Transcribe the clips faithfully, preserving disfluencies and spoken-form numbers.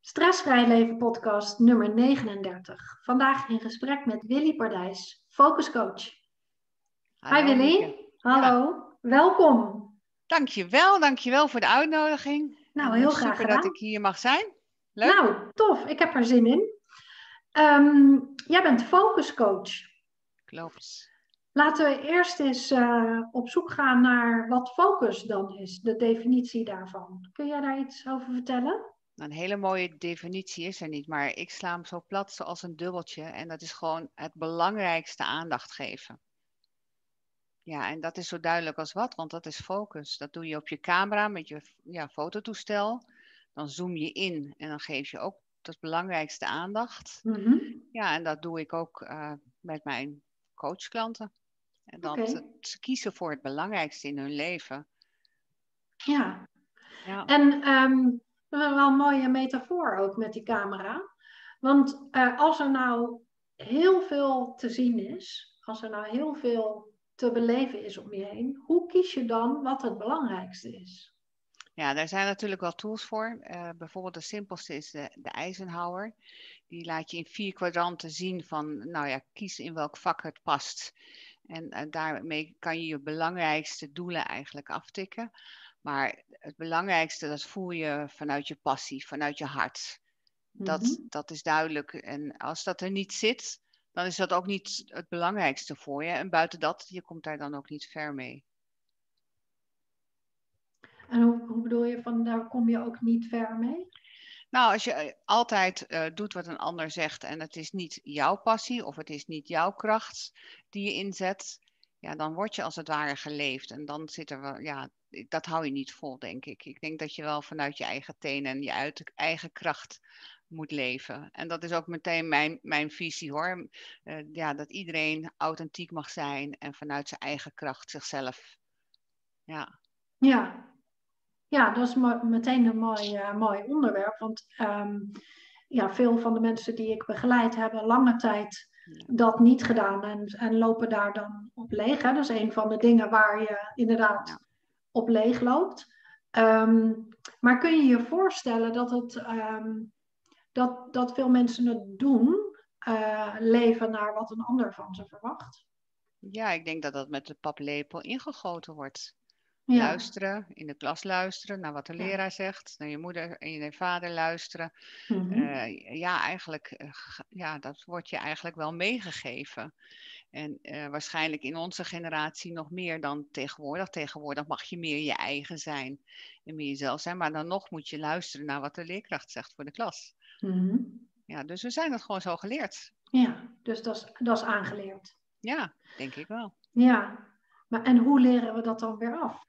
Stressvrij Leven podcast nummer negenendertig. Vandaag in gesprek met Willy Pardijs, focuscoach. Hallo, Hi Willy, Mieke. hallo, Ja. welkom. Dankjewel, dankjewel voor de uitnodiging. Nou, en, heel uh, graag super gedaan. dat ik hier mag zijn. Leuk. Nou, tof, ik heb er zin in. Um, jij bent focuscoach. Klopt. Laten we eerst eens uh, op zoek gaan naar wat focus dan is, de definitie daarvan. Kun jij daar iets over vertellen? Nou, een hele mooie definitie is er niet, maar ik sla hem zo plat zoals een dubbeltje. En dat is gewoon het belangrijkste aandacht geven. Ja, en dat is zo duidelijk als wat, want dat is focus. Dat doe je op je camera met je ja, fototoestel. Dan zoom je in en dan geef je ook het belangrijkste aandacht. Mm-hmm. Ja, en dat doe ik ook uh, met mijn coachklanten. En dat Okay. ze kiezen voor het belangrijkste in hun leven. Ja. Ja. En um, wel een mooie metafoor ook met die camera. Want uh, als er nou heel veel te zien is, als er nou heel veel te beleven is om je heen, hoe kies je dan wat het belangrijkste is? Ja, daar zijn natuurlijk wel tools voor. Uh, bijvoorbeeld de simpelste is de, de Eisenhower. Die laat je in vier kwadranten zien van, nou ja, kies in welk vak het past. En uh, daarmee kan je je belangrijkste doelen eigenlijk aftikken. Maar het belangrijkste, dat voel je vanuit je passie, vanuit je hart. Dat, Mm-hmm. dat is duidelijk. En als dat er niet zit, dan is dat ook niet het belangrijkste voor je. En buiten dat, je komt daar dan ook niet ver mee. En hoe, hoe bedoel je van, daar kom je ook niet ver mee? Nou, als je altijd uh, doet wat een ander zegt en het is niet jouw passie of het is niet jouw kracht die je inzet, ja, dan word je als het ware geleefd. En dan zit er wel, ja, dat hou je niet vol, denk ik. Ik denk dat je wel vanuit je eigen tenen en je uit, eigen kracht moet leven. En dat is ook meteen mijn, mijn visie hoor. Uh, ja, dat iedereen authentiek mag zijn en vanuit zijn eigen kracht zichzelf. Ja. Ja. Ja, dat is mo- meteen een mooi, uh, mooi onderwerp. Want um, ja, veel van de mensen die ik begeleid hebben lange tijd Ja. dat niet gedaan en, en lopen daar dan op leeg. Hè? Dat is een van de dingen waar je inderdaad ja. op leeg loopt. Um, maar kun je je voorstellen dat, het, um, dat, dat veel mensen het doen, uh, leven naar wat een ander van ze verwacht? Ja, ik denk dat dat met de paplepel ingegoten wordt. Ja. Luisteren, in de klas luisteren naar wat de leraar ja. zegt, naar je moeder en je vader luisteren. Mm-hmm. Uh, ja, eigenlijk, uh, ja, dat wordt je eigenlijk wel meegegeven. En uh, waarschijnlijk in onze generatie nog meer dan tegenwoordig. Tegenwoordig mag je meer je eigen zijn en meer jezelf zijn, maar dan nog moet je luisteren naar wat de leerkracht zegt voor de klas. Mm-hmm. Ja, dus we zijn het gewoon zo geleerd. Ja, dus dat is, dat is aangeleerd. Ja, denk ik wel. Ja, maar en hoe leren we dat dan weer af?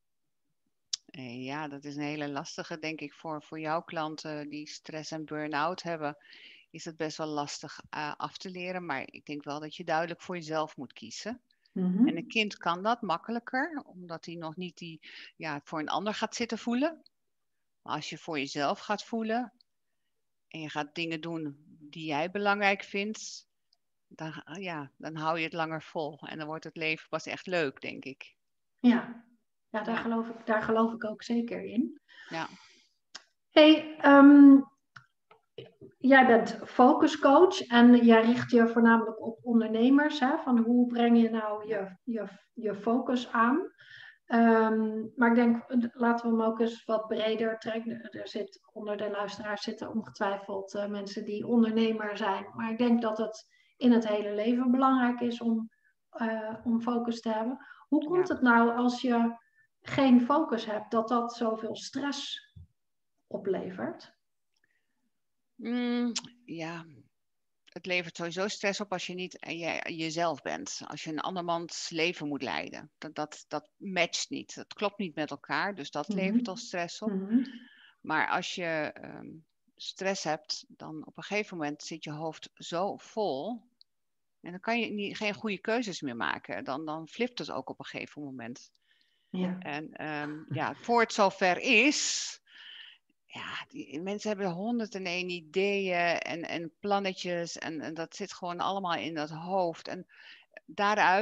Ja, dat is een hele lastige, denk ik, voor, voor jouw klanten die stress en burn-out hebben. Is het best wel lastig uh, af te leren. Maar ik denk wel dat je duidelijk voor jezelf moet kiezen. Mm-hmm. En een kind kan dat makkelijker, omdat hij nog niet die, ja, voor een ander gaat zitten voelen. Maar als je voor jezelf gaat voelen en je gaat dingen doen die jij belangrijk vindt, dan, ja, dan hou je het langer vol. En dan wordt het leven pas echt leuk, denk ik. Ja, ja, daar, ja. Geloof ik, daar geloof ik ook zeker in. Ja. Hey, um, jij bent focuscoach en jij richt je voornamelijk op ondernemers. Hè? Van hoe breng je nou je, je, je focus aan? Um, maar ik denk, laten we hem ook eens wat breder trekken. Er zit, onder de luisteraars zitten ongetwijfeld uh, mensen die ondernemer zijn. Maar ik denk dat het in het hele leven belangrijk is om, uh, om focus te hebben. Hoe komt Ja. het nou als je geen focus hebt, dat dat zoveel stress oplevert? Mm, ja, het levert sowieso stress op als je niet je, jezelf bent. Als je een andermans leven moet leiden. Dat, dat, dat matcht niet. Dat klopt niet met elkaar. Dus dat mm-hmm. levert al stress op. Mm-hmm. Maar als je um, stress hebt, dan op een gegeven moment zit je hoofd zo vol. En dan kan je niet, geen goede keuzes meer maken. Dan, dan flipt het ook op een gegeven moment. Ja. En um, ja, voor het zover is... Ja, die mensen hebben honderd en één ideeën en, en plannetjes en, en dat zit gewoon allemaal in dat hoofd. En daaruit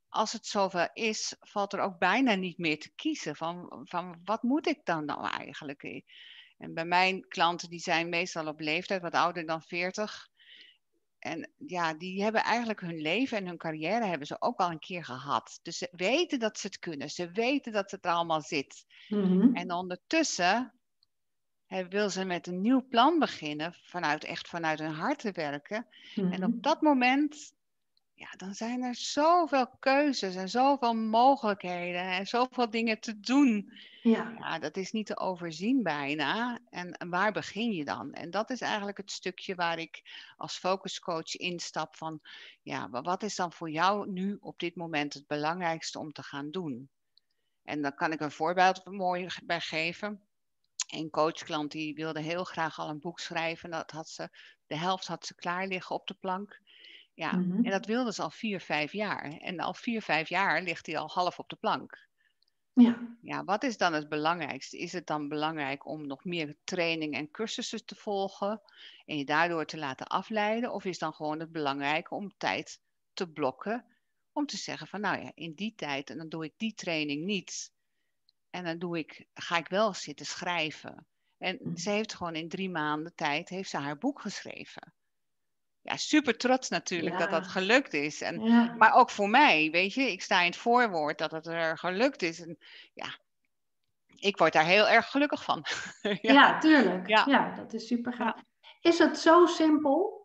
als het zover is, valt er ook bijna niet meer te kiezen van, van wat moet ik dan nou eigenlijk? En bij mijn klanten, die zijn meestal op leeftijd, wat ouder dan veertig. En ja, die hebben eigenlijk hun leven en hun carrière hebben ze ook al een keer gehad. Dus ze weten dat ze het kunnen. Ze weten dat het er allemaal zit. Mhm. En ondertussen hè, wil ze met een nieuw plan beginnen, vanuit, echt vanuit hun hart te werken. En op Mhm. dat moment, ja, dan zijn er zoveel keuzes en zoveel mogelijkheden en zoveel dingen te doen. Ja. Ja, dat is niet te overzien bijna. En, en waar begin je dan? En dat is eigenlijk het stukje waar ik als focuscoach instap van, ja, maar wat is dan voor jou nu op dit moment het belangrijkste om te gaan doen? En dan kan ik een voorbeeld mooi bij geven. Een coachklant die wilde heel graag al een boek schrijven. Dat had ze, de helft had ze klaar liggen op de plank. Ja, Mhm. en dat wilde ze al vier, vijf jaar. En al vier, vijf jaar ligt hij al half op de plank. Ja. Ja, wat is dan het belangrijkste? Is het dan belangrijk om nog meer training en cursussen te volgen en je daardoor te laten afleiden? Of is dan gewoon het belangrijke om tijd te blokken om te zeggen van nou ja, in die tijd en dan doe ik die training niet. En dan doe ik, ga ik wel zitten schrijven. En ze heeft gewoon in drie maanden tijd heeft ze haar boek geschreven. Ja, super trots natuurlijk dat dat Ja. gelukt is. En, Ja. maar ook voor mij, weet je, ik sta in het voorwoord dat het er gelukt is. En ja, ik word daar heel erg gelukkig van. ja, Ja, tuurlijk. ja, Ja, dat is super gaaf. ja. Is het zo simpel?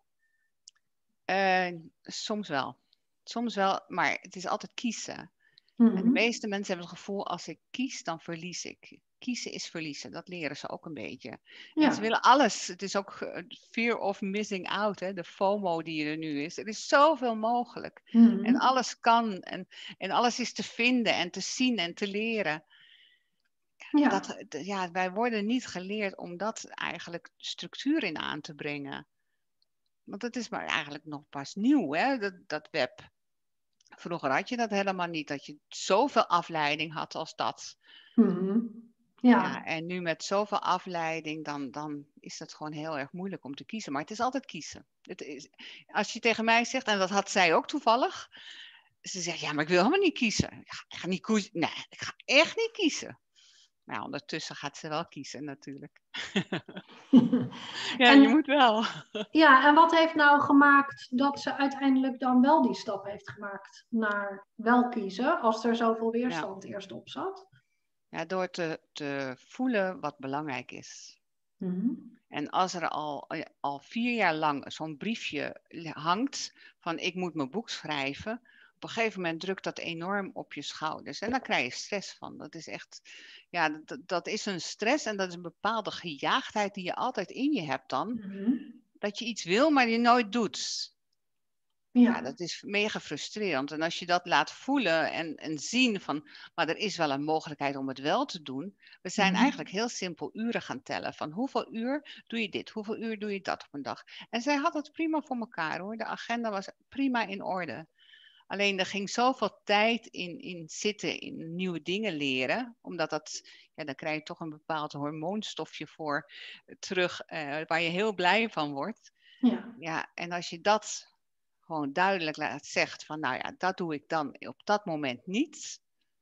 Uh, soms wel. Soms wel, maar het is altijd kiezen. En de Mhm. meeste mensen hebben het gevoel, als ik kies, dan verlies ik. Kiezen is verliezen, dat leren ze ook een beetje. En ze Ja. willen alles. Het is ook uh, fear of missing out, hè? De FOMO die er nu is. Er is zoveel mogelijk. En Mhm. alles kan. En, en alles is te vinden en te zien en te leren. Ja. Dat, ja, wij worden niet geleerd om dat eigenlijk structuur in aan te brengen. Want het is maar eigenlijk nog pas nieuw, hè? Dat, dat web. Vroeger had je dat helemaal niet, dat je zoveel afleiding had als dat. Mhm. Ja. Ja, en nu met zoveel afleiding, dan, dan is het gewoon heel erg moeilijk om te kiezen. Maar het is altijd kiezen. Het is, als je tegen mij zegt, en dat had zij ook toevallig. Ze zegt, ja, maar ik wil helemaal niet kiezen. Ik ga, ik ga niet kiezen. Nee, ik ga echt niet kiezen. Nou, ondertussen gaat ze wel kiezen natuurlijk. Ja, je En, moet wel. ja, en wat heeft nou gemaakt dat ze uiteindelijk dan wel die stap heeft gemaakt naar wel kiezen, als er zoveel Ja, weerstand eerst op zat? ja door te, te voelen wat belangrijk is. Mhm. En als er al, al vier jaar lang zo'n briefje hangt van ik moet mijn boek schrijven, op een gegeven moment drukt dat enorm op je schouders. En daar krijg je stress van. Dat is echt, ja, dat, dat is een stress en dat is een bepaalde gejaagdheid die je altijd in je hebt dan. Mhm. Dat je iets wil, maar je nooit doet. Ja, Ja. dat is mega frustrerend. En als je dat laat voelen en, en zien van, maar er is wel een mogelijkheid om het wel te doen. We zijn Mhm. eigenlijk heel simpel uren gaan tellen. Van hoeveel uur doe je dit? Hoeveel uur doe je dat op een dag? En zij had het prima voor elkaar hoor. De agenda was prima in orde. Alleen er ging zoveel tijd in, in zitten, in nieuwe dingen leren. Omdat dat, ja, dan krijg je toch een bepaald hormoonstofje voor terug, eh, waar je heel blij van wordt. Ja. Ja, en als je dat gewoon duidelijk laat zegt van, nou ja, dat doe ik dan op dat moment niet.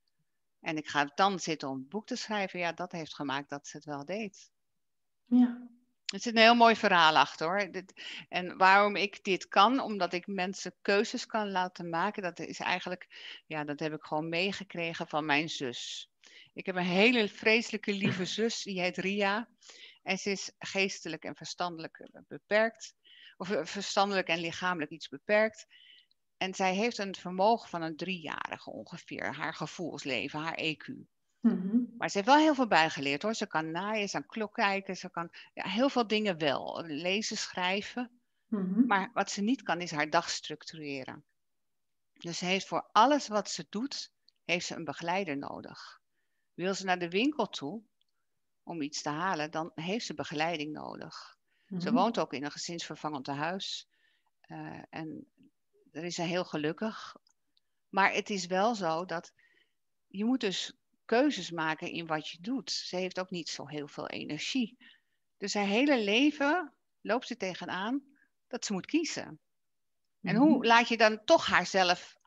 En ik ga dan zitten om een boek te schrijven. Ja, dat heeft gemaakt dat ze het wel deed. Ja. Er zit een heel mooi verhaal achter hoor. Dit, en waarom ik dit kan, omdat ik mensen keuzes kan laten maken, dat is eigenlijk, ja, dat heb ik gewoon meegekregen van mijn zus. Ik heb een hele vreselijke lieve zus, die heet Ria. En ze is geestelijk en verstandelijk beperkt. Of verstandelijk en lichamelijk iets beperkt. En zij heeft een vermogen van een driejarige ongeveer. Haar gevoelsleven, haar E Q. Mhm. Maar ze heeft wel heel veel bijgeleerd hoor. Ze kan naaien, ze kan klok kijken, ze kan ja, heel veel dingen wel. Lezen, schrijven. Mhm. Maar wat ze niet kan is haar dag structureren. Dus ze heeft voor alles wat ze doet, heeft ze een begeleider nodig. Wil ze naar de winkel toe om iets te halen, dan heeft ze begeleiding nodig. Ze Mhm. woont ook in een gezinsvervangend tehuis. Uh, en daar is ze heel gelukkig. Maar het is wel zo dat je moet dus keuzes maken in wat je doet. Ze heeft ook niet zo heel veel energie. Dus haar hele leven loopt ze tegenaan dat ze moet kiezen. En Mhm. hoe laat je dan toch haarzelf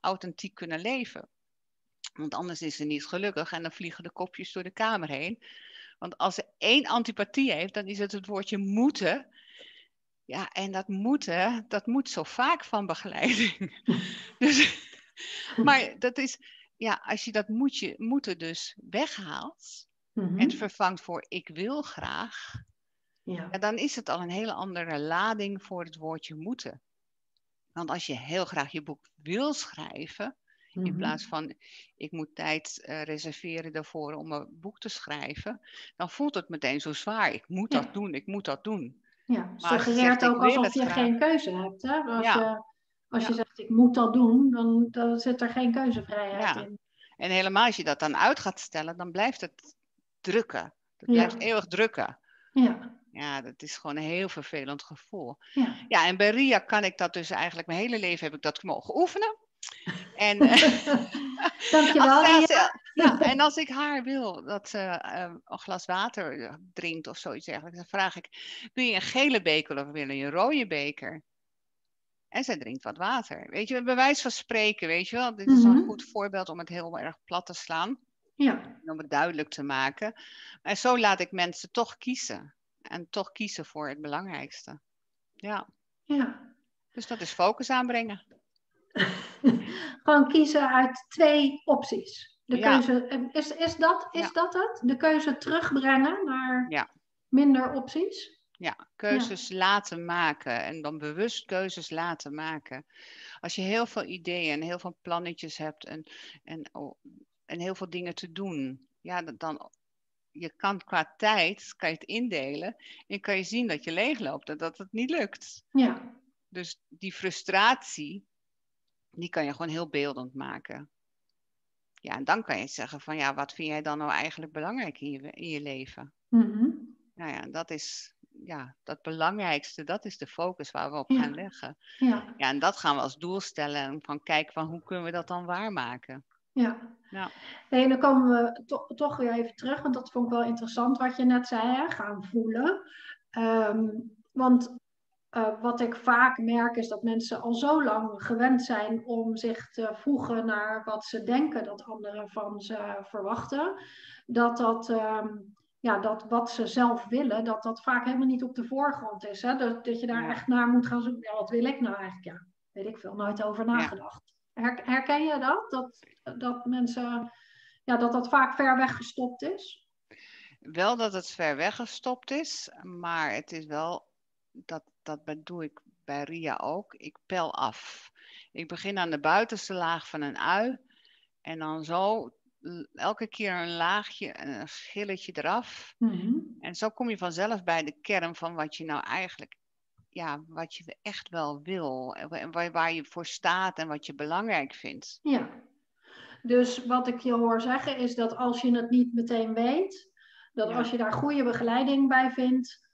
authentiek kunnen leven. Want anders is ze niet gelukkig en dan vliegen de kopjes door de kamer heen. Want als ze één antipathie heeft, dan is het het woordje moeten. Ja, en dat moeten, dat moet zo vaak van begeleiding. Dus, maar dat is, ja, als je dat moetje, moeten dus weghaalt Mhm. en vervangt voor ik wil graag, Ja. ja, dan is het al een hele andere lading voor het woordje moeten. Want als je heel graag je boek wil schrijven, in Mhm. plaats van ik moet tijd uh, reserveren daarvoor om een boek te schrijven, dan voelt het meteen zo zwaar. Ik moet Ja. dat doen, ik moet dat doen. Ja, Maar als je zegt suggereert ik ook wil alsof het je graag. geen keuze hebt. Hè? Als, Ja. je, als Ja. je zegt ik moet dat doen, dan, dan zit er geen keuzevrijheid Ja. in. En helemaal als je dat dan uit gaat stellen, dan blijft het drukken. Het Ja. blijft eeuwig drukken. Ja. Ja, dat is gewoon een heel vervelend gevoel. Ja. Ja, en bij Ria kan ik dat dus eigenlijk, mijn hele leven heb ik dat mogen oefenen. En, Dankjewel, als, Ria. als, ja, en als ik haar wil dat ze uh, een glas water drinkt of zoiets dergelijks, dan vraag ik, wil je een gele beker of wil je een rode beker? En zij drinkt wat water. Weet je, bij wijze van spreken, weet je wel. Dit is Mhm. een goed voorbeeld om het heel erg plat te slaan. Ja. Om het duidelijk te maken. En zo laat ik mensen toch kiezen. En toch kiezen voor het belangrijkste. Ja. Ja. Dus dat is focus aanbrengen. Gewoon kiezen uit twee opties. De Ja. keuze, is, is, dat, is Ja. dat het? De keuze terugbrengen naar Ja. minder opties? Ja, keuzes ja. laten maken en dan bewust keuzes laten maken. Als je heel veel ideeën en heel veel plannetjes hebt en, en, oh, en heel veel dingen te doen, ja, dan je kan qua tijd kan je het indelen en kan je zien dat je leegloopt en dat het niet lukt. Ja. Dus die frustratie, die kan je gewoon heel beeldend maken. Ja, en dan kan je zeggen van ja, wat vind jij dan nou eigenlijk belangrijk in je, in je leven? Mm-hmm. Nou ja, dat is ja, dat belangrijkste, dat is de focus waar we op ja. gaan leggen. Ja. Ja, en dat gaan we als doel stellen en van kijken van hoe kunnen we dat dan waarmaken. Ja. Ja. Nee, dan komen we to- toch weer even terug, want dat vond ik wel interessant wat je net zei, hè? Gaan voelen. Um, want uh, wat ik vaak merk is dat mensen al zo lang gewend zijn om zich te voegen naar wat ze denken dat anderen van ze verwachten, dat dat, um, ja, dat wat ze zelf willen, dat dat vaak helemaal niet op de voorgrond is. Hè? Dat, dat je daar Ja. echt naar moet gaan zoeken. Ja, wat wil ik nou eigenlijk? Ja, weet ik veel, nooit over nagedacht. Ja. Her, herken je dat? Dat, dat mensen, ja, dat dat vaak ver weggestopt is? Wel dat het ver weggestopt is, maar het is wel, dat, dat doe ik bij Ria ook, ik pel af. Ik begin aan de buitenste laag van een ui en dan zo elke keer een laagje, een schilletje eraf. Mm-hmm. En zo kom je vanzelf bij de kern van wat je nou eigenlijk, ja, wat je echt wel wil. En waar, waar je voor staat en wat je belangrijk vindt. Ja. Dus wat ik je hoor zeggen is dat als je het niet meteen weet, dat Ja. als je daar goede begeleiding bij vindt,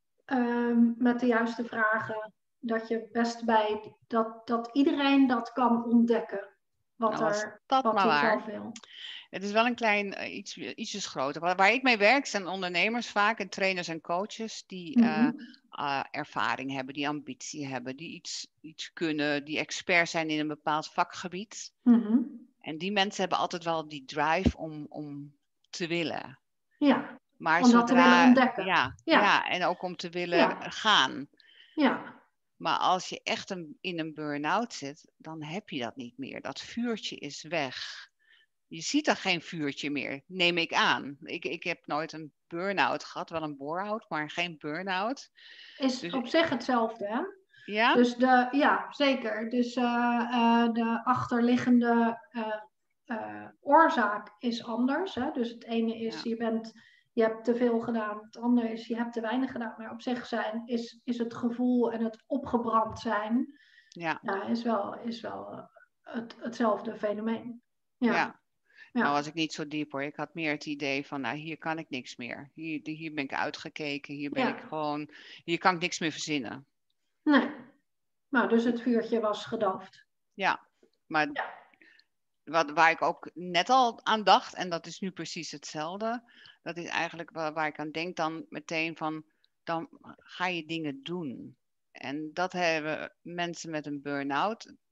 um, met de juiste vragen, dat je best bij, dat, dat iedereen dat kan ontdekken. Wat, nou, er, dat wat maar hij waar. zelf wil. Het is wel een klein, uh, iets, ietsjes groter. Waar, waar ik mee werk zijn ondernemers vaak en trainers en coaches die mm-hmm. uh, uh, ervaring hebben, die ambitie hebben, die iets, iets kunnen, die expert zijn in een bepaald vakgebied. Mm-hmm. En die mensen hebben altijd wel die drive om, om te willen. Ja, maar om zodra, dat te willen ontdekken. Ja, ja. ja, en ook om te willen ja. gaan. Ja. Maar als je echt een, in een burn-out zit, dan heb je dat niet meer. Dat vuurtje is weg. Je ziet er geen vuurtje meer, neem ik aan. Ik, ik heb nooit een burn-out gehad, wel een bore-out, maar geen burn-out. Is dus, op zich hetzelfde, hè? Ja? Dus de, ja, zeker. Dus uh, uh, de achterliggende uh, uh, oorzaak is anders. Hè? Dus het ene is, ja. je, bent, je hebt te veel gedaan. Het andere is, je hebt te weinig gedaan. Maar op zich zijn, is, is het gevoel en het opgebrand zijn, ja. Ja, is wel, is wel het, hetzelfde fenomeen. Ja. ja. Ja. Nou was ik niet zo diep hoor. Ik had meer het idee van, nou hier kan ik niks meer. Hier, hier ben ik uitgekeken. Hier ben ja. ik gewoon, hier kan ik niks meer verzinnen. Nee. Nou, dus het vuurtje was gedoofd. Ja, maar ja. Wat, waar ik ook net al aan dacht, en dat is nu precies hetzelfde. Dat is eigenlijk waar, waar ik aan denk dan meteen van, dan ga je dingen doen. En dat hebben mensen met een burn-out.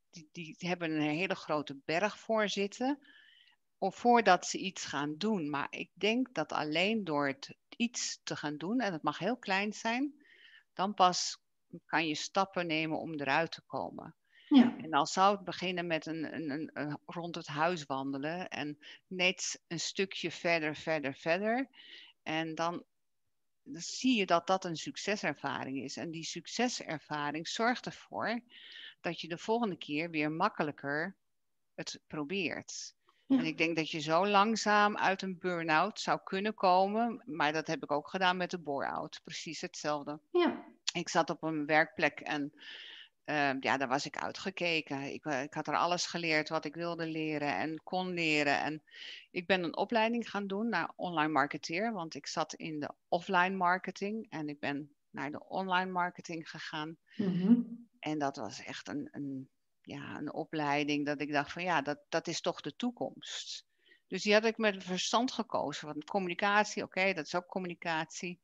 die, die hebben een hele grote berg voor zitten. Of voordat ze iets gaan doen. Maar ik denk dat alleen door het iets te gaan doen, en het mag heel klein zijn, dan pas kan je stappen nemen om eruit te komen. Ja. En dan zou het beginnen met een, een, een, een rond het huis wandelen en net een stukje verder, verder, verder. En dan, dan zie je dat dat een succeservaring is. En die succeservaring zorgt ervoor dat je de volgende keer weer makkelijker het probeert. Ja. En ik denk dat je zo langzaam uit een burn-out zou kunnen komen. Maar dat heb ik ook gedaan met de bore-out. Precies hetzelfde. Ja. Ik zat op een werkplek en uh, ja, daar was ik uitgekeken. Ik, uh, ik had er alles geleerd wat ik wilde leren en kon leren. En ik ben een opleiding gaan doen naar online marketeer. Want ik zat in de offline marketing en ik ben naar de online marketing gegaan. Mm-hmm. En dat was echt een... een ja, een opleiding dat ik dacht van ja, dat, dat is toch de toekomst. Dus die had ik met verstand gekozen. Want communicatie, oké, okay, dat is ook communicatie.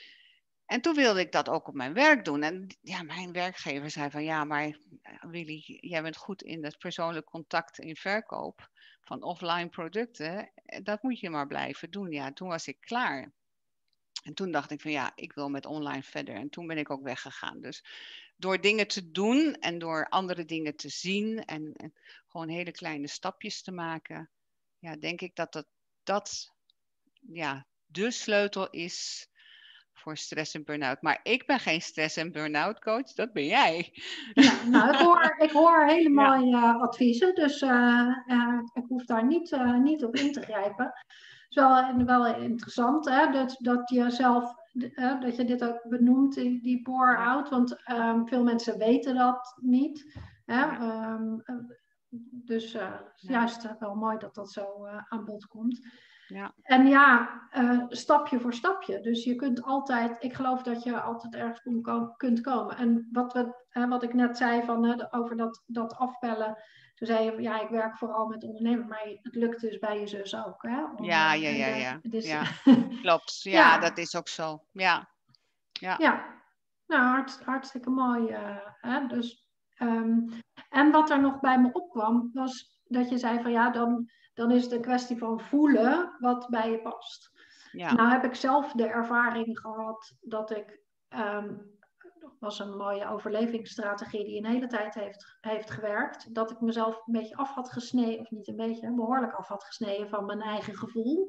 En toen wilde ik dat ook op mijn werk doen. En ja, mijn werkgever zei van ja, maar Willy, jij bent goed in het persoonlijk contact in verkoop van offline producten. Dat moet je maar blijven doen. Ja, toen was ik klaar. En toen dacht ik van ja, ik wil met online verder. En toen ben ik ook weggegaan. Dus door dingen te doen en door andere dingen te zien en, en gewoon hele kleine stapjes te maken, ja, denk ik dat dat, dat ja, de sleutel is voor stress en burn-out. Maar ik ben geen stress en burn-out coach, dat ben jij. Ja, nou, ik hoor, ik hoor hele mooie ja. adviezen, dus uh, uh, ik hoef daar niet, uh, niet op in te grijpen. Het is wel, wel interessant hè, dat, dat je zelf, uh, dat je dit ook benoemt, die, die bore-out, ja. Want um, veel mensen weten dat niet. Hè? Ja. Um, dus uh, het is ja. juist wel mooi dat dat zo uh, aan bod komt. Ja. En ja, uh, stapje voor stapje. Dus je kunt altijd, ik geloof dat je altijd ergens kunt komen. En wat, we, uh, wat ik net zei van, uh, over dat, dat afbellen. Toen zei je, ja, ik werk vooral met ondernemers, maar het lukt dus bij je zus ook. Hè? Om, ja, ja, ja, ja. Dus, ja. Klopt. Ja, ja, dat is ook zo. Ja. Ja, ja. Nou, hart, hartstikke mooi. Uh, hè? Dus, um, en wat er nog bij me opkwam, was dat je zei van ja, dan... dan is het een kwestie van voelen wat bij je past. Ja. Nou heb ik zelf de ervaring gehad dat ik... Um, dat was een mooie overlevingsstrategie die een hele tijd heeft, heeft gewerkt. Dat ik mezelf een beetje af had gesneden, of niet een beetje, behoorlijk af had gesneden van mijn eigen gevoel.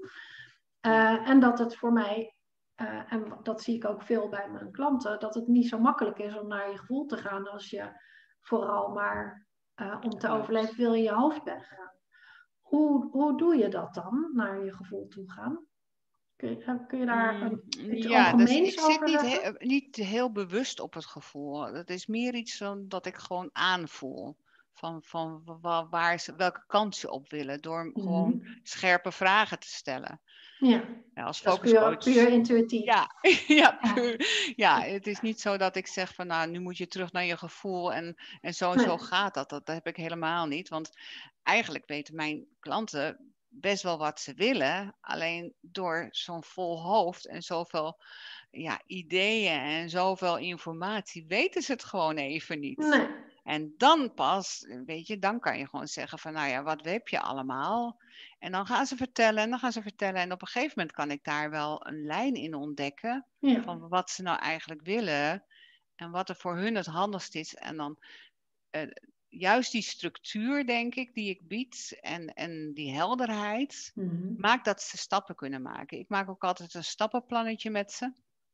Uh, en dat het voor mij, uh, en dat zie ik ook veel bij mijn klanten, dat het niet zo makkelijk is om naar je gevoel te gaan als je vooral maar uh, om te overleven wil in je hoofd bent gaan. Hoe, hoe doe je dat dan, naar je gevoel toe gaan? Kun je, kun je daar een, iets ja, algemeens dus over ik zit zeggen? niet, he, niet heel bewust op het gevoel. Het is meer iets van dat ik gewoon aanvoel. Van, van waar, waar ze, welke kant ze op willen. Door mm-hmm. gewoon scherpe vragen te stellen. Ja, ja als dat is puur, puur intuïtief. Ja, ja, puur, ja, het is niet zo dat ik zeg van nou, nu moet je terug naar je gevoel. En, en zo en nee. zo gaat dat. dat. Dat heb ik helemaal niet. Want eigenlijk weten mijn klanten best wel wat ze willen. Alleen door zo'n vol hoofd en zoveel ja, ideeën en zoveel informatie weten ze het gewoon even niet. Nee. En dan pas, weet je, dan kan je gewoon zeggen van nou ja, wat heb je allemaal? En dan gaan ze vertellen en dan gaan ze vertellen. En op een gegeven moment kan ik daar wel een lijn in ontdekken. Ja. Van wat ze nou eigenlijk willen. En wat er voor hun het handigst is. En dan uh, juist die structuur, denk ik, die ik bied. En, en die helderheid. Mm-hmm. Maakt dat ze stappen kunnen maken. Ik maak ook altijd een stappenplannetje met ze.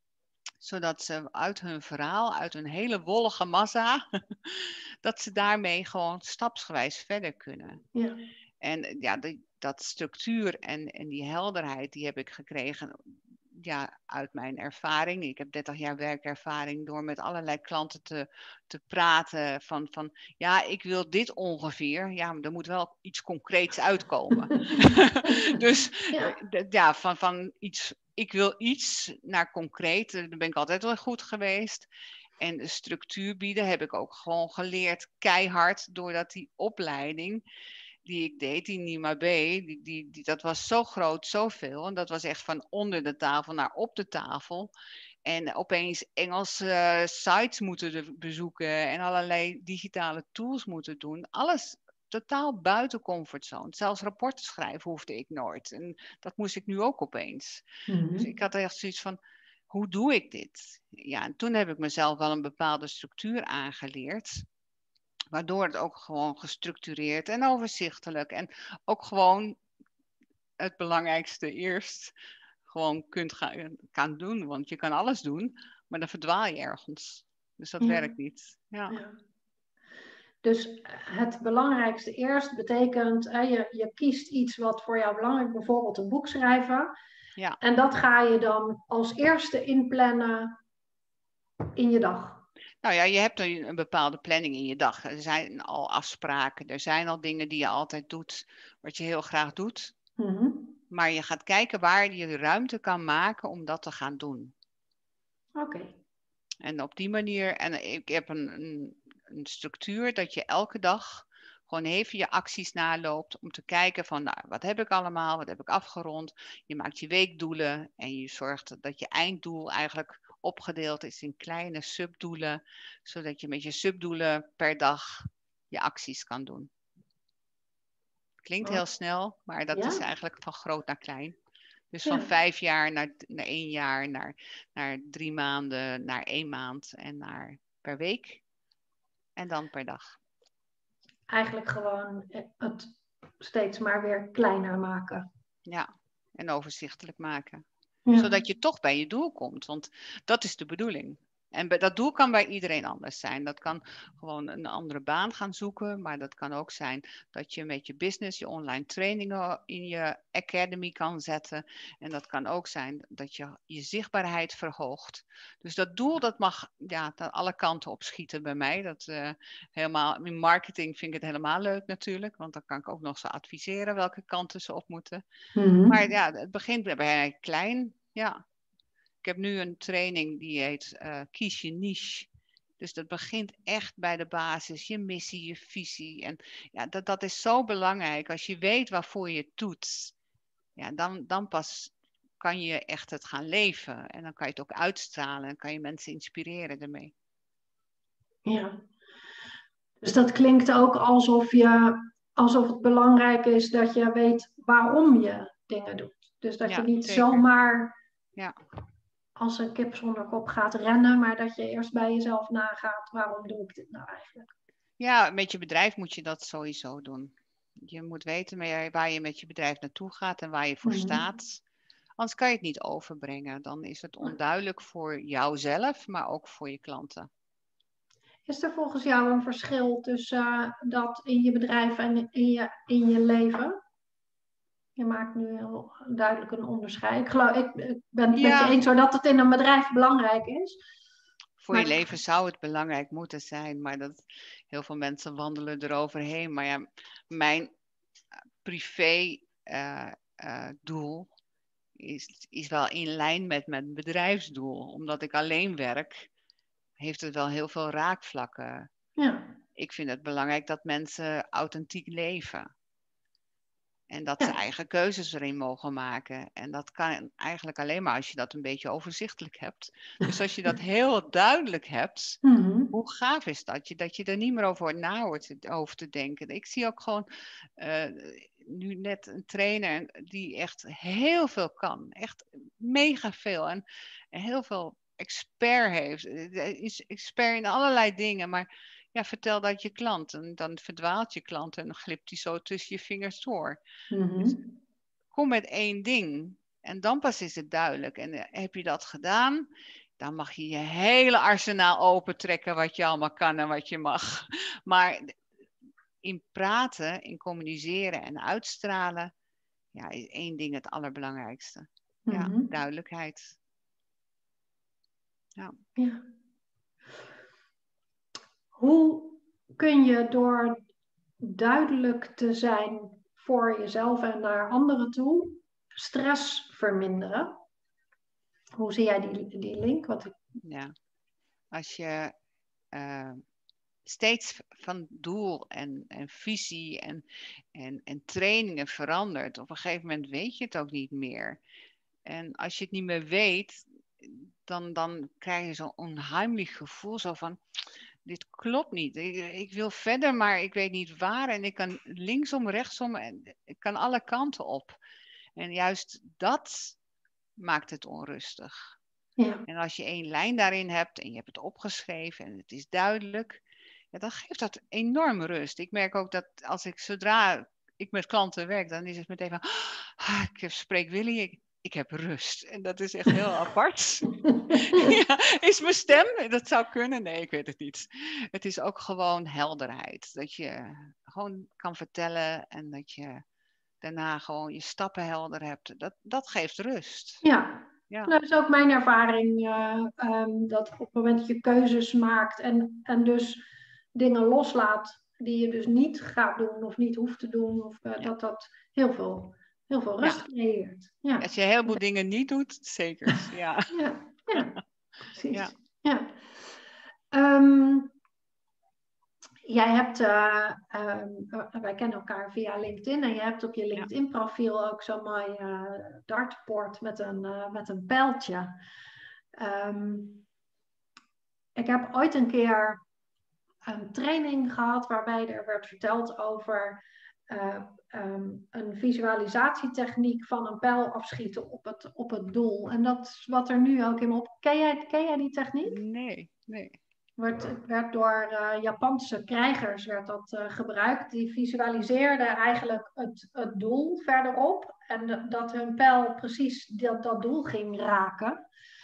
Zodat ze uit hun verhaal, uit hun hele wollige massa, dat ze daarmee gewoon stapsgewijs verder kunnen. Ja. En ja, die, dat structuur en, en die helderheid, die heb ik gekregen ja, uit mijn ervaring. Ik heb dertig jaar werkervaring door met allerlei klanten te, te praten van, van, ja, ik wil dit ongeveer. Ja, maar er moet wel iets concreets uitkomen. dus ja, ja van, van iets... Ik wil iets naar concreet, daar ben ik altijd wel goed geweest. En de structuur bieden heb ik ook gewoon geleerd, keihard, doordat die opleiding, die ik deed, die Nima B, die, die, die, dat was zo groot, zoveel. En dat was echt van onder de tafel naar op de tafel. En opeens Engelse uh, sites moeten bezoeken en allerlei digitale tools moeten doen. Alles totaal buiten comfortzone. Zelfs rapporten schrijven hoefde ik nooit. En dat moest ik nu ook opeens. Mm-hmm. Dus ik had echt zoiets van, hoe doe ik dit? Ja, en toen heb ik mezelf wel een bepaalde structuur aangeleerd. Waardoor het ook gewoon gestructureerd en overzichtelijk. En ook gewoon het belangrijkste eerst gewoon kunt gaan, gaan doen. Want je kan alles doen, maar dan verdwaal je ergens. Dus dat Ja. werkt niet. Ja. Ja. Dus het belangrijkste eerst betekent, hè, je, je kiest iets wat voor jou belangrijk is, bijvoorbeeld een boek schrijven. Ja. En dat ga je dan als eerste inplannen in je dag. Nou ja, je hebt een, een bepaalde planning in je dag. Er zijn al afspraken, er zijn al dingen die je altijd doet, wat je heel graag doet. Mm-hmm. Maar je gaat kijken waar je de ruimte kan maken om dat te gaan doen. Oké. Okay. En op die manier, en ik heb een, een, een structuur dat je elke dag gewoon even je acties naloopt om te kijken van, nou, wat heb ik allemaal, wat heb ik afgerond. Je maakt je weekdoelen en je zorgt dat je einddoel eigenlijk opgedeeld is in kleine subdoelen, zodat je met je subdoelen per dag je acties kan doen. Klinkt heel snel, maar dat ja. is eigenlijk van groot naar klein. Dus ja. van vijf jaar naar, naar één jaar, naar, naar drie maanden, naar één maand en naar per week. En dan per dag. Eigenlijk gewoon het steeds maar weer kleiner maken. Ja, en overzichtelijk maken. Ja. Zodat je toch bij je doel komt, want dat is de bedoeling. En dat doel kan bij iedereen anders zijn. Dat kan gewoon een andere baan gaan zoeken, maar dat kan ook zijn dat je met je business, je online trainingen in je academy kan zetten. En dat kan ook zijn dat je je zichtbaarheid verhoogt. Dus dat doel, dat mag ja, aan alle kanten op schieten bij mij. Dat, uh, helemaal, in marketing vind ik het helemaal leuk natuurlijk, want dan kan ik ook nog zo adviseren welke kanten ze op moeten. Mm-hmm. Maar ja, het begint bij klein, ja. Ik heb nu een training die heet uh, Kies je niche. Dus dat begint echt bij de basis, je missie, je visie. En ja, dat, dat is zo belangrijk. Als je weet waarvoor je het doet, ja, dan, dan pas kan je echt het gaan leven. En dan kan je het ook uitstralen en kan je mensen inspireren ermee. Ja. Dus dat klinkt ook alsof, je, alsof het belangrijk is dat je weet waarom je dingen doet. Dus dat Ja, je niet zeker. zomaar ja. als een kip zonder kop gaat rennen, maar dat je eerst bij jezelf nagaat, waarom doe ik dit nou eigenlijk? Ja, met je bedrijf moet je dat sowieso doen. Je moet weten waar je met je bedrijf naartoe gaat en waar je voor mm-hmm. staat. Anders kan je het niet overbrengen. Dan is het onduidelijk voor jouzelf, maar ook voor je klanten. Is er volgens jou een verschil tussen uh, dat in je bedrijf en in je, in je leven? Je maakt nu heel duidelijk een onderscheid. Ik, geloof, ik, ik ben het ja. met je eens zodat het in een bedrijf belangrijk is. Voor maar... je leven zou het belangrijk moeten zijn, maar dat heel veel mensen wandelen eroverheen. Maar ja, mijn privé uh, uh, doel is, is wel in lijn met mijn bedrijfsdoel. Omdat ik alleen werk, heeft het wel heel veel raakvlakken. Ja. Ik vind het belangrijk dat mensen authentiek leven. En dat ja. ze eigen keuzes erin mogen maken. En dat kan eigenlijk alleen maar als je dat een beetje overzichtelijk hebt. Dus als je dat heel duidelijk hebt, mm-hmm. hoe gaaf is dat? Je, dat je er niet meer over na hoort over te denken. Ik zie ook gewoon uh, nu net een trainer die echt heel veel kan. Echt mega veel. En, en heel veel expert heeft. Is expert in allerlei dingen, maar... Ja, vertel dat je klant. En dan verdwaalt je klant en dan glipt die zo tussen je vingers door. Mm-hmm. Dus kom met één ding. En dan pas is het duidelijk. En uh, heb je dat gedaan, dan mag je je hele arsenaal opentrekken wat je allemaal kan en wat je mag. Maar in praten, in communiceren en uitstralen, ja, is één ding het allerbelangrijkste. Mm-hmm. Ja, duidelijkheid. Ja. Ja. Hoe kun je door duidelijk te zijn voor jezelf en naar anderen toe stress verminderen? Hoe zie jij die, die link? Wat ik... Ja, als je uh, steeds van doel en, en visie en, en, en trainingen verandert. Op een gegeven moment weet je het ook niet meer. En als je het niet meer weet, dan, dan krijg je zo'n onheimelijk gevoel. Zo van, dit klopt niet. Ik, ik wil verder, maar ik weet niet waar. En ik kan linksom, rechtsom en ik kan alle kanten op. En juist dat maakt het onrustig. Ja. En als je één lijn daarin hebt en je hebt het opgeschreven en het is duidelijk, ja, dan geeft dat enorm rust. Ik merk ook dat als ik zodra ik met klanten werk, dan is het meteen van, ah, ik spreek Willy, ik, ik heb rust. En dat is echt heel apart. Ja, is mijn stem? Dat zou kunnen. Nee, ik weet het niet. Het is ook gewoon helderheid. Dat je gewoon kan vertellen en dat je daarna gewoon je stappen helder hebt. Dat, dat geeft rust. Ja. Ja. Nou, dat is ook mijn ervaring, uh, um, dat op het moment dat je keuzes maakt en, en dus dingen loslaat die je dus niet gaat doen of niet hoeft te doen, of, uh, Ja. dat dat heel veel, heel veel rust Ja. creëert. Ja. Als je een heleboel dingen niet doet, zeker. Ja, ja, ja, precies. Ja. Ja. Um, jij hebt, uh, um, wij kennen elkaar via LinkedIn en je hebt op je LinkedIn profiel ook zo'n mooi uh, dartboard met een, uh, met een pijltje. Um, ik heb ooit een keer een training gehad waarbij er werd verteld over uh, um, een visualisatietechniek van een pijl afschieten op het, op het doel. En dat is wat er nu ook in me op. Ken jij, ken jij die techniek? Nee, nee. Werd, het werd door uh, Japanse krijgers werd dat uh, gebruikt. Die visualiseerden eigenlijk het, het doel verderop. En de, dat hun pijl precies dat, dat doel ging raken.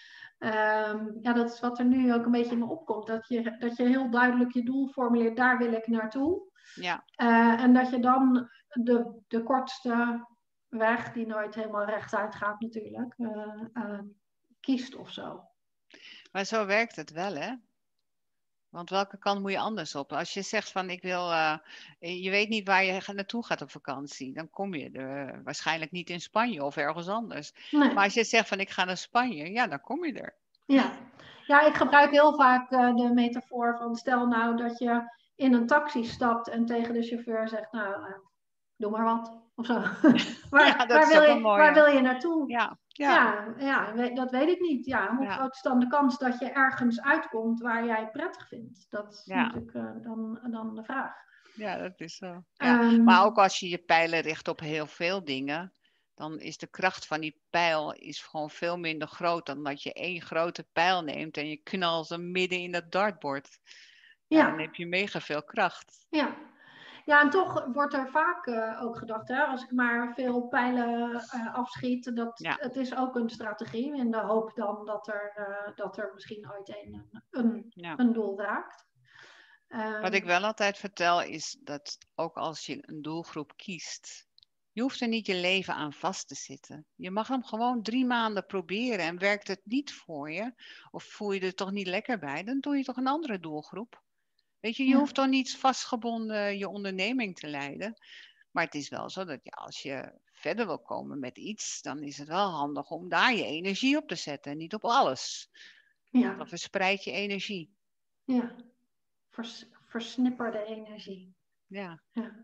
Um, ja, dat is wat er nu ook een beetje in me opkomt. Dat je, dat je heel duidelijk je doel formuleert. Daar wil ik naartoe. Ja. Uh, en dat je dan de, de kortste weg, die nooit helemaal rechtuit gaat natuurlijk, uh, uh, kiest of zo. Maar zo werkt het wel, hè? Want welke kant moet je anders op? Als je zegt van ik wil, uh, je weet niet waar je naartoe gaat op vakantie, dan kom je er uh, waarschijnlijk niet in Spanje of ergens anders. Nee. Maar als je zegt van ik ga naar Spanje, ja, dan kom je er. Ja, ja ik gebruik heel vaak uh, de metafoor van stel nou dat je in een taxi stapt en tegen de chauffeur zegt, nou, uh, doe maar wat. Of zo. waar, Ja, dat waar, is wil ook je, een mooie. waar wil je naartoe? Ja, ja. Ja, ja, ja, dat weet ik niet. Ja, hoe ja. groot is dan de kans dat je ergens uitkomt waar jij prettig vindt? Dat is ja. natuurlijk uh, dan, dan de vraag. Ja, dat is zo. Ja. Um, maar ook als je je pijlen richt op heel veel dingen, dan is de kracht van die pijl is gewoon veel minder groot dan dat je één grote pijl neemt en je knalt hem midden in dat dartbord. Ja, ja. Dan heb je mega veel kracht. Ja. Ja, en toch wordt er vaak uh, ook gedacht, hè, als ik maar veel pijlen uh, afschiet, dat ja. Het is ook een strategie in de hoop dan dat er, uh, dat er misschien ooit een, een, ja. een doel raakt. Uh, Wat ik wel altijd vertel is dat ook als je een doelgroep kiest, je hoeft er niet je leven aan vast te zitten. Je mag hem gewoon drie maanden proberen en werkt het niet voor je, of voel je er toch niet lekker bij, dan doe je toch een andere doelgroep. Weet je, je ja. hoeft toch niet vastgebonden je onderneming te leiden. Maar het is wel zo dat ja, als je verder wil komen met iets, dan is het wel handig om daar je energie op te zetten en niet op alles. Ja. Dan verspreid je energie. Ja, Vers, versnipperde energie. Ja. ja.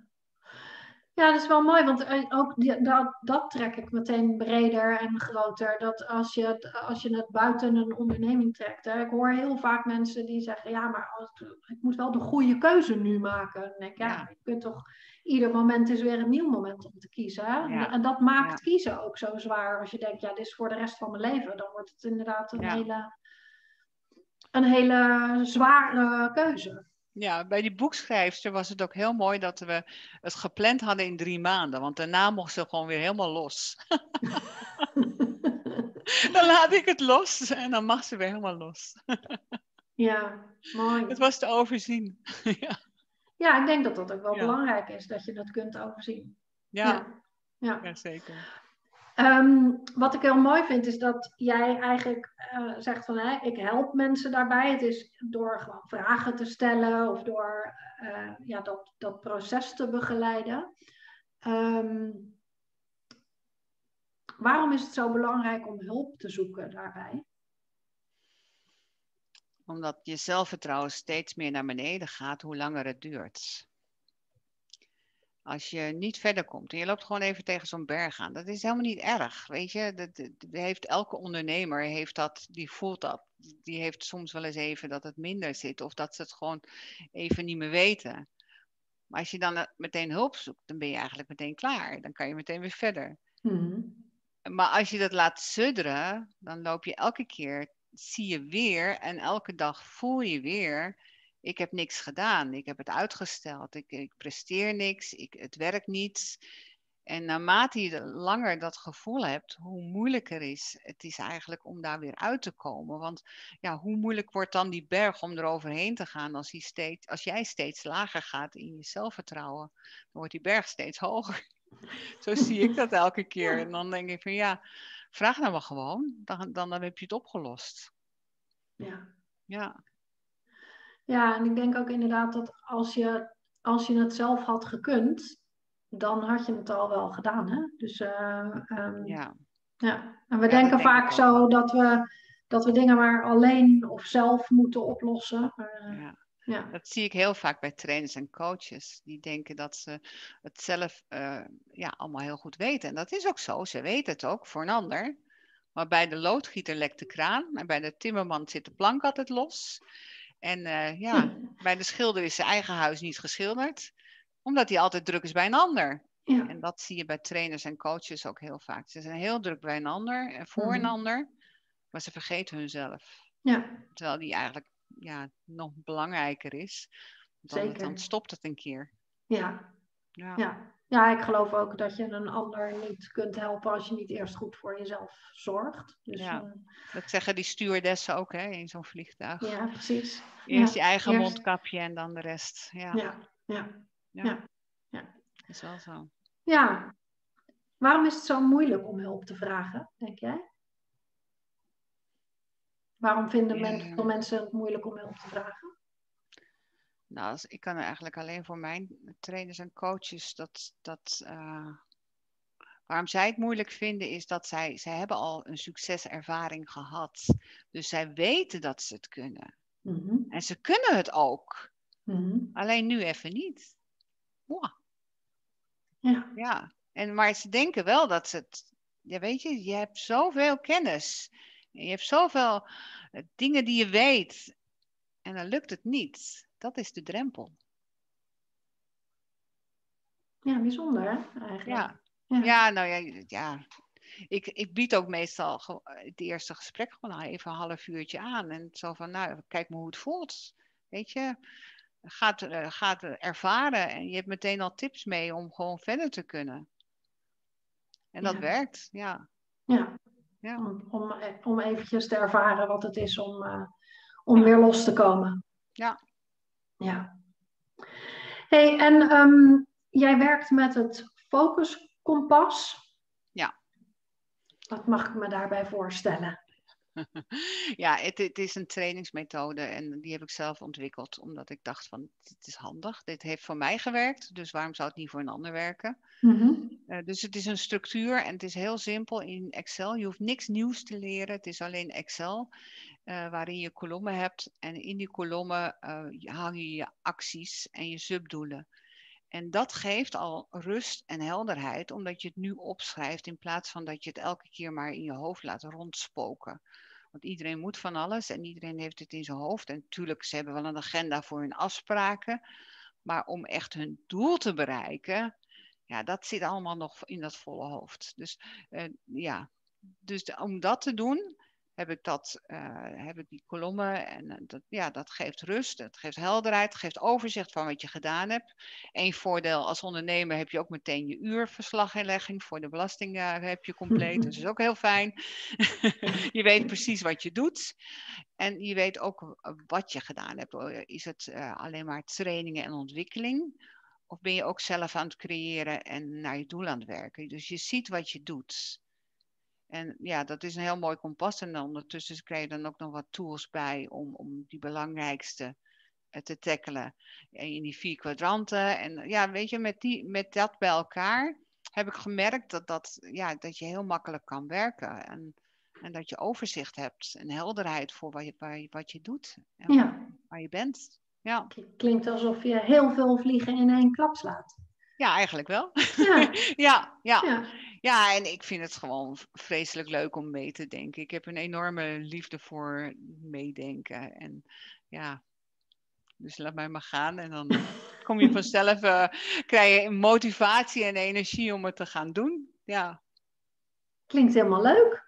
Ja, dat is wel mooi, want ook die, dat, dat trek ik meteen breder en groter. Dat als je het, als je het buiten een onderneming trekt. Hè. Ik hoor heel vaak mensen die zeggen, ja, maar als, ik moet wel de goede keuze nu maken. En denk, ja, ja, je kunt toch, ieder moment is weer een nieuw moment om te kiezen. Hè? Ja. En dat maakt ja. kiezen ook zo zwaar. Als je denkt, ja, dit is voor de rest van mijn leven. Dan wordt het inderdaad een, ja. hele, een hele zware keuze. Ja, bij die boekschrijfster was het ook heel mooi dat we het gepland hadden in drie maanden. Want daarna mocht ze gewoon weer helemaal los. Dan laat ik het los en dan mag ze weer helemaal los. Ja, mooi. Het was te overzien. ja. ja, ik denk dat dat ook wel ja. belangrijk is, dat je dat kunt overzien. Ja, ja. ja. ja zeker. Um, wat ik heel mooi vind, is dat jij eigenlijk uh, zegt van, hè, ik help mensen daarbij. Het is door gewoon vragen te stellen of door uh, ja, dat, dat proces te begeleiden. Um, waarom is het zo belangrijk om hulp te zoeken daarbij? Omdat je zelfvertrouwen steeds meer naar beneden gaat, hoe langer het duurt. Als je niet verder komt en je loopt gewoon even tegen zo'n berg aan, dat is helemaal niet erg, weet je. Dat, dat, dat heeft, elke ondernemer heeft dat, die voelt dat. Die heeft soms wel eens even dat het minder zit of dat ze het gewoon even niet meer weten. Maar als je dan eh, meteen hulp zoekt, dan ben je eigenlijk meteen klaar. Dan kan je meteen weer verder. Mm. Maar als je dat laat sudderen, dan loop je elke keer, zie je weer en elke dag voel je weer, ik heb niks gedaan, ik heb het uitgesteld, ik, ik presteer niks, ik, het werkt niet. En naarmate je de- langer dat gevoel hebt, hoe moeilijker is het is eigenlijk om daar weer uit te komen. Want ja, hoe moeilijk wordt dan die berg om eroverheen te gaan als, die steeds, als jij steeds lager gaat in je zelfvertrouwen, dan wordt die berg steeds hoger. Zo zie ik dat elke keer. Ja. En dan denk ik van ja, vraag nou maar gewoon. Dan, dan, dan heb je het opgelost. Ja. Ja, Ja, en ik denk ook inderdaad dat als je, als je het zelf had gekund, dan had je het al wel gedaan. Hè? Dus eh, ehm, ja. ja, en we Ja, dat denken denk vaak ik ook zo wel. dat we, dat we dingen maar alleen of zelf moeten oplossen. Maar, eh, Ja. ja. Dat zie ik heel vaak bij trainers en coaches. Die denken dat ze het zelf eh, ja, allemaal heel goed weten. En dat is ook zo. Ze weten het ook voor een ander. Maar bij de loodgieter lekt de kraan. En bij de timmerman zit de plank altijd los. En eh, ja, bij de schilder is zijn eigen huis niet geschilderd. Omdat hij altijd druk is bij een ander. Ja. En dat zie je bij trainers en coaches ook heel vaak. Ze zijn heel druk bij een ander en voor een Mhm. ander. Maar ze vergeten hunzelf. Ja, Terwijl die eigenlijk ja, nog belangrijker is. Dan, dan zeker. stopt het een keer. Ja. Ja, Ja. Ja, ik geloof ook dat je een ander niet kunt helpen als je niet eerst goed voor jezelf zorgt. Dus ja. eh, Dat zeggen die stewardessen ook hè, in zo'n vliegtuig. ja, precies. Eerst Ja, je eigen eerst. mondkapje en dan de rest. Ja, Ja, ja, ja, ja, ja. is wel zo. Ja, waarom is het zo moeilijk om hulp te vragen, denk jij? Waarom vinden men, veel Ehm, mensen het moeilijk om hulp te vragen? nou, als- ik kan er eigenlijk alleen voor mijn trainers en coaches dat, dat eh, waarom zij het moeilijk vinden is dat zij, zij hebben al een succeservaring gehad. Dus zij weten dat ze het kunnen. Mhm, En ze kunnen het ook. mhm. Alleen nu even niet. Mwah. Ja, Ja, en, maar ze denken wel dat ze het. Ja, weet je, je hebt zoveel kennis. En je hebt zoveel eh, dingen die je weet. En dan lukt het niet. Dat is de drempel. ja, bijzonder hè, eigenlijk. Ja, Ja. ja nou ja, ja. Ik, ik bied ook meestal ge- het eerste gesprek gewoon al even een half uurtje aan. En zo van, nou, kijk maar hoe het voelt. Weet je, gaat, eh, gaat ervaren. En je hebt meteen al tips mee om gewoon verder te kunnen. En dat Ja, werkt, ja. ja. Ja, Om, om, om eventjes te ervaren wat het is om, eh, om ja, weer los te komen. ja. Ja. Hey, en ehm, jij werkt met het focuskompas. Ja. Wat mag ik me daarbij voorstellen? Ja, het, het is een trainingsmethode en die heb ik zelf ontwikkeld omdat ik dacht van, dit is handig. Dit heeft voor mij gewerkt, dus waarom zou het niet voor een ander werken? Mhm, Uh, dus het is een structuur en het is heel simpel in Excel. Je hoeft niks nieuws te leren, het is alleen Excel uh, waarin je kolommen hebt. En in die kolommen uh, hang je je acties en je subdoelen. En dat geeft al rust en helderheid, omdat je het nu opschrijft in plaats van dat je het elke keer maar in je hoofd laat rondspoken. Want iedereen moet van alles en iedereen heeft het in zijn hoofd. En natuurlijk, ze hebben wel een agenda voor hun afspraken. Maar om echt hun doel te bereiken, ja, dat zit allemaal nog in dat volle hoofd. Dus uh, ja, dus de, om dat te doen, heb ik, dat, uh, heb ik die kolommen en uh, dat, ja, dat geeft rust, het geeft helderheid, het geeft overzicht van wat je gedaan hebt. Eén voordeel als ondernemer heb je ook meteen je uurverslaginlegging voor de belasting uh, heb je compleet, dus dat is ook heel fijn. Je weet precies wat je doet en je weet ook wat je gedaan hebt. Is het uh, alleen maar trainingen en ontwikkeling? Of ben je ook zelf aan het creëren en naar je doel aan het werken? Dus je ziet wat je doet. En ja, dat is een heel mooi kompas. En dan ondertussen krijg je dan ook nog wat tools bij om, om die belangrijkste uh, te tackelen. In die vier kwadranten. En ja, weet je, met, die, met dat bij elkaar heb ik gemerkt dat, dat, ja, dat je heel makkelijk kan werken. En En dat je overzicht hebt en helderheid voor wat je, waar je, wat je doet en Ja. waar je bent. Ja. Klinkt alsof je heel veel vliegen in één klap slaat. Ja, eigenlijk wel. Ja. ja, ja. Ja. Ja, en ik vind het gewoon vreselijk leuk om mee te denken. Ik heb een enorme liefde voor meedenken. En ja, dus laat mij maar gaan. En dan uh, kom je vanzelf, uh, krijg je motivatie en energie om het te gaan doen. Ja. Klinkt helemaal leuk.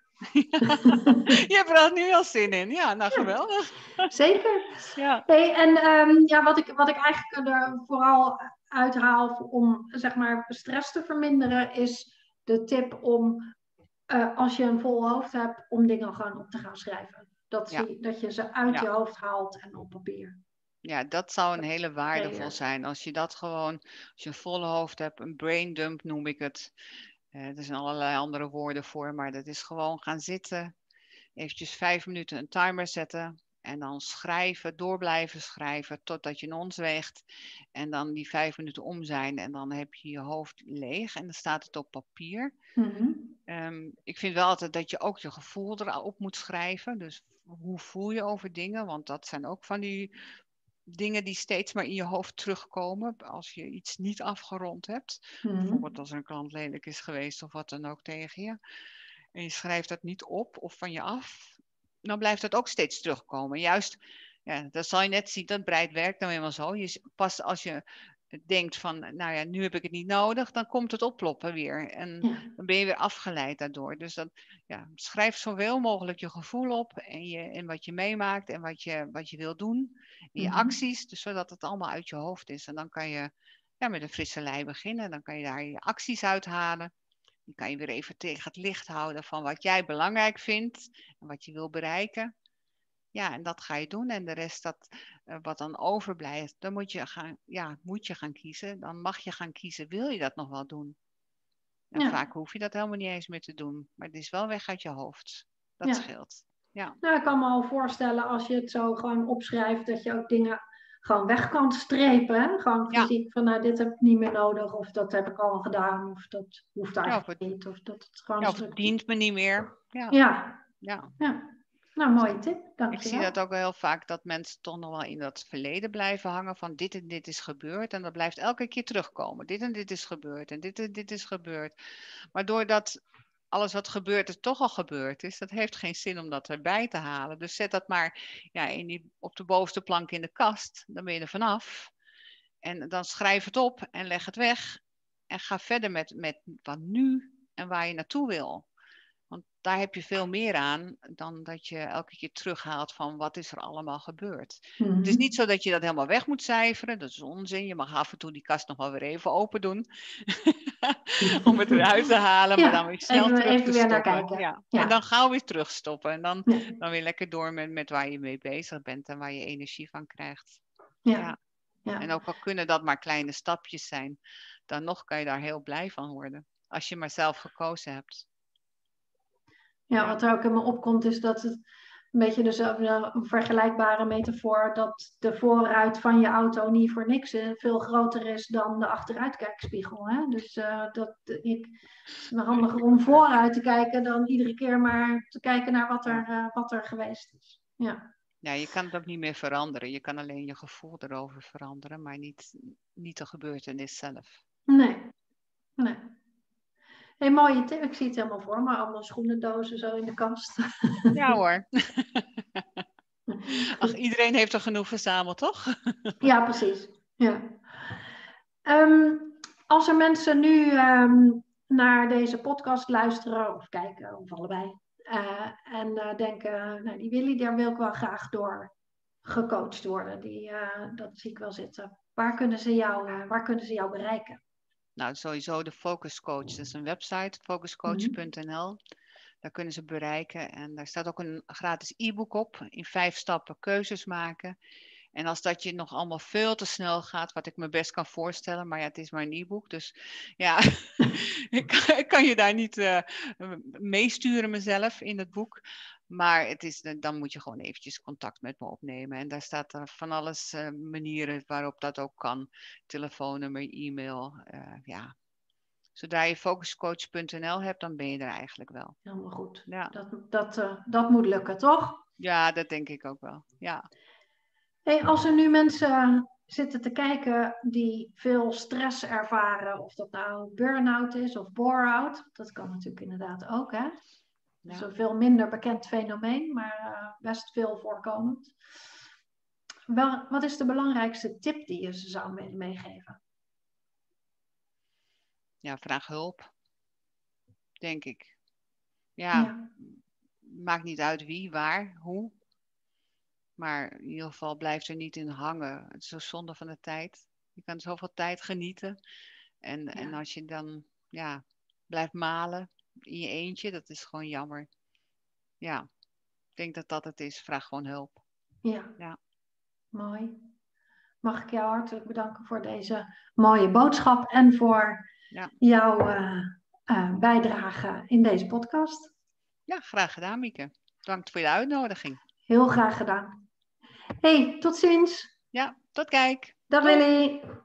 Je hebt er al nu al zin in. Ja, nou Ja, geweldig. zeker. Ja. Hey, en um, ja, wat, ik, wat ik eigenlijk er vooral uithaal om zeg maar stress te verminderen, is de tip om, uh, als je een vol hoofd hebt, om dingen gewoon op te gaan schrijven. Dat, Ja. zie, dat je ze uit Ja. je hoofd haalt en op papier. Ja, dat zou een hele waardevol creëert. zijn. Als je dat gewoon, als je een volle hoofd hebt, een brain dump noem ik het. Uh, er zijn allerlei andere woorden voor, maar dat is gewoon gaan zitten, eventjes vijf minuten een timer zetten en dan schrijven, door blijven schrijven totdat je ons weegt en dan die vijf minuten om zijn en dan heb je je hoofd leeg en dan staat het op papier. Mm-hmm. Um, ik vind wel altijd dat je ook je gevoel erop moet schrijven. Dus hoe voel je over dingen? Want dat zijn ook van die dingen die steeds maar in je hoofd terugkomen als je iets niet afgerond hebt. Mm-hmm. Bijvoorbeeld als een klant lelijk is geweest of wat dan ook tegen je. En je schrijft dat niet op of van je af. Dan blijft dat ook steeds terugkomen. Juist, ja, dat zal je net zien, dat breid werkt nou eenmaal zo. Je, pas als je denkt van, nou ja, nu heb ik het niet nodig, dan komt het opploppen weer. En Ja. dan ben je weer afgeleid daardoor. Dus dat, ja, schrijf zoveel mogelijk je gevoel op en, je, en wat je meemaakt en wat je, wat je wil doen. En je Mm-hmm. acties, dus zodat het allemaal uit je hoofd is. En dan kan je ja, met een frisse lei beginnen. Dan kan je daar je acties uithalen. Dan kan je weer even tegen het licht houden van wat jij belangrijk vindt en wat je wil bereiken. Ja, en dat ga je doen. En de rest, dat, uh, wat dan overblijft, dan moet je, gaan, ja, moet je gaan kiezen. Dan mag je gaan kiezen, wil je dat nog wel doen? En Ja. vaak hoef je dat helemaal niet eens meer te doen. Maar het is wel weg uit je hoofd. Dat Ja. scheelt. Ja. Nou, ik kan me al voorstellen als je het zo gewoon opschrijft, dat je ook dingen gewoon weg kan strepen. Hè? Gewoon fysiek ja. van, nou, dit heb ik niet meer nodig. Of dat heb ik al gedaan. Of dat hoeft eigenlijk ja, of het, niet. Of dat het gewoon ja, of het dient me niet meer. Ja. Ja. ja. ja. Nou, mooie tip. Dank Ik je zie wel. dat ook heel vaak, dat mensen toch nog wel in dat verleden blijven hangen van dit en dit is gebeurd. En dat blijft elke keer terugkomen. Dit en dit is gebeurd en dit en dit is gebeurd. Maar doordat alles wat gebeurt is toch al gebeurd is, dat heeft geen zin om dat erbij te halen. Dus zet dat maar ja, in die, op de bovenste plank in de kast. Dan ben je er vanaf. En dan schrijf het op en leg het weg. En ga verder met, met wat nu en waar je naartoe wil. Want daar heb je veel meer aan dan dat je elke keer terughaalt van wat is er allemaal gebeurd. Mm-hmm. Het is niet zo dat je dat helemaal weg moet cijferen. Dat is onzin. Je mag af en toe die kast nog wel weer even open doen. Om het eruit te halen, ja, maar dan weer snel even, terug even te weer stoppen. Naar kijken. Ja. Ja. En dan gauw weer terugstoppen. En dan, ja. dan weer lekker door met, met waar je mee bezig bent en waar je energie van krijgt. Ja. Ja. Ja. En ook al kunnen dat maar kleine stapjes zijn, dan nog kan je daar heel blij van worden. Als je maar zelf gekozen hebt. Ja, ja. Wat er ook in me opkomt is dat het een beetje dezelfde een vergelijkbare metafoor, dat de voorruit van je auto niet voor niks veel groter is dan de achteruitkijkspiegel. Hè? Dus uh, dat, ik, het is handiger om vooruit te kijken dan iedere keer maar te kijken naar wat er, uh, wat er geweest is. Ja. Ja, je kan het ook niet meer veranderen. Je kan alleen je gevoel erover veranderen, maar niet, niet de gebeurtenis zelf. Nee, nee. Hey, mooie tip. Ik zie het helemaal voor me. Allemaal schoenendozen zo in de kast. Ja hoor. Ach, iedereen heeft er genoeg verzameld, toch? Ja, precies. Ja. Um, als er mensen nu um, naar deze podcast luisteren of kijken, of allebei, uh, en uh, denken, nou, die Willy, daar wil ik wel graag door gecoacht worden. Die, uh, dat zie ik wel zitten. Waar kunnen ze jou, uh, waar kunnen ze jou bereiken? Nou, sowieso de Focus Coach. Dat is een website, focus coach punt n l. Mm-hmm. Daar kunnen ze bereiken. En daar staat ook een gratis e-book op. In vijf stappen keuzes maken. En als dat je nog allemaal veel te snel gaat, wat ik me best kan voorstellen, maar ja, het is maar een e-book. Dus ja, ik, kan, ik kan je daar niet uh, meesturen mezelf in het boek. Maar het is, dan moet je gewoon eventjes contact met me opnemen. En daar staat er van alles uh, manieren waarop dat ook kan. Telefoonnummer, e-mail, uh, ja. zodra je focuscoach punt n l hebt, dan ben je er eigenlijk wel. Helemaal goed. Ja, Dat, dat, uh, dat moet lukken, toch? ja, dat denk ik ook wel. Ja. Hey, als er nu mensen zitten te kijken die veel stress ervaren, of dat nou burn-out is of bore-out, dat kan natuurlijk inderdaad ook, hè? Dat is Ja. een veel minder bekend fenomeen, maar uh, best veel voorkomend. Wel, wat is de belangrijkste tip die je ze zou willen meegeven? Ja, vraag hulp. Denk ik. Ja, Ja. Maakt niet uit wie, waar, hoe. Maar in ieder geval blijf er niet in hangen. Het is zo zonde van de tijd. Je kan zoveel tijd genieten. En, Ja. en als je dan ja, blijft malen in je eentje, dat is gewoon jammer. Ja, ik denk dat dat het is. Vraag gewoon hulp. Ja, ja. Mooi. Mag ik jou hartelijk bedanken voor deze mooie boodschap en voor ja. jouw uh, uh, bijdrage in deze podcast. Ja, graag gedaan, Mieke. Bedankt voor je uitnodiging. Heel graag gedaan. Hey, tot ziens. Ja, tot kijk. Dag Lily.